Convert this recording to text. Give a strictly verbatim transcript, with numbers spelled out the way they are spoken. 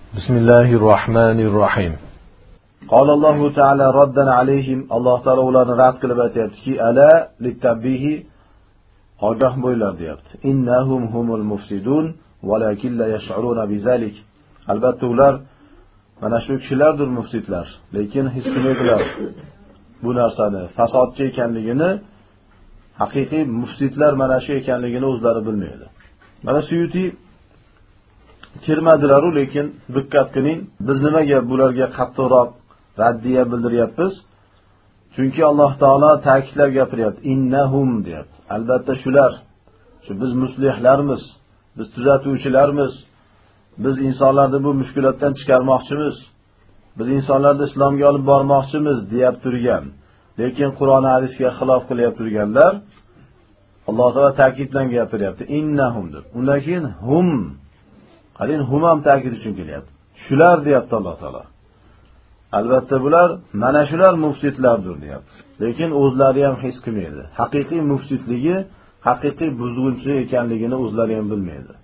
بسم الله الرحمن الرحيم قال الله تعالى ردا عليهم الله تعالى ularni rad qilib aytayaptiki ala litabbihi ogoh bo'ylar deyapti. Innahum humul mufsidun walakin la yash'uruna bizalik. Albatta ular mana shu kishilardir mufsidlar, lekin his qilmaydilar bu narsani fasodchi ekanligini, haqiqiy mufsidlar mana shu ekanligini o'zlari bilmaydi. Mana Suyuti kirmadilar, lekin diqqat qiling, biz nimaga bularga qattiqroq raddiya bildiryapmiz? Chunki Alloh taolo ta'kidlab gapiryapti. Innahum deyapti. Albatta shular, shu biz muslihlarmiz, biz tuzatuvchilarmiz. Biz insonlarni bu mushkulotdan chiqarmoqchimiz. Biz insonlarni islomga olib bormoqchimiz deyap turgan. Lekin Qur'on hadisga xilof qilyap turganlar Alloh taolo ta'kid bilan gapiryapti. Innahum deb. Undan keyin hum. Qarang, hum ham ta'kid uchun kelyapti. Shular deyapti Alloh taolo. Albatta bular mana shular mufsidlardir deyapti. Lekin o'zlari ham his qilmaydi. Haqiqiy mufsidligi, haqiqiy buzg'unchi ekanligini o'zlari ham bilmaydi.